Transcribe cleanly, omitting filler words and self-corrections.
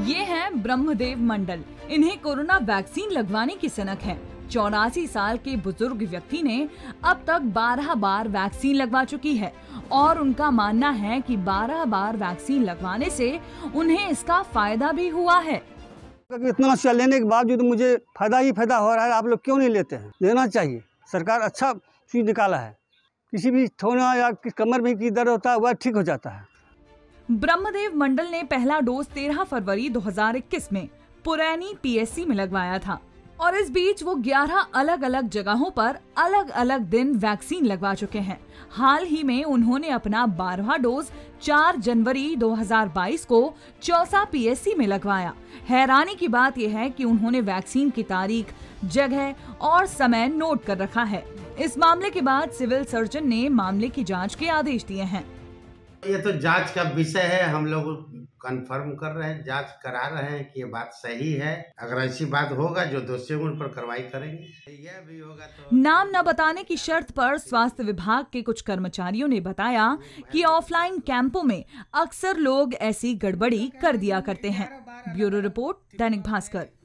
ये हैं ब्रह्मदेव मंडल। इन्हें कोरोना वैक्सीन लगवाने की सनक है। 84 साल के बुजुर्ग व्यक्ति ने अब तक 12 बार वैक्सीन लगवा चुकी है और उनका मानना है कि 12 बार वैक्सीन लगवाने से उन्हें इसका फायदा भी हुआ है। इतना नशा लेने के बावजूद मुझे फायदा ही फायदा हो रहा है। आप लोग क्यों नहीं लेते हैं? लेना चाहिए। सरकार अच्छा चीज निकाला है। किसी भी थोड़ा या कमर में की दर्द होता है वह ठीक हो जाता है। ब्रह्मदेव मंडल ने पहला डोज 13 फरवरी 2021 में पुरैनी पीएससी में लगवाया था और इस बीच वो 11 अलग अलग जगहों पर अलग अलग दिन वैक्सीन लगवा चुके हैं। हाल ही में उन्होंने अपना 12वां डोज 4 जनवरी 2022 को चौसा पीएससी में लगवाया। हैरानी की बात यह है कि उन्होंने वैक्सीन की तारीख, जगह और समय नोट कर रखा है। इस मामले के बाद सिविल सर्जन ने मामले की जांच के आदेश दिए हैं। ये तो जांच का विषय है। हम लोग कंफर्म कर रहे हैं, जांच करा रहे हैं कि ये बात सही है। अगर ऐसी बात होगा जो दोषी होंगे उन पर कार्रवाई करेंगे। यह भी होगा तो नाम न बताने की शर्त पर स्वास्थ्य विभाग के कुछ कर्मचारियों ने बताया कि ऑफलाइन कैंपों में अक्सर लोग ऐसी गड़बड़ी कर दिया करते हैं। Bureau report, Dainik Bhaskar.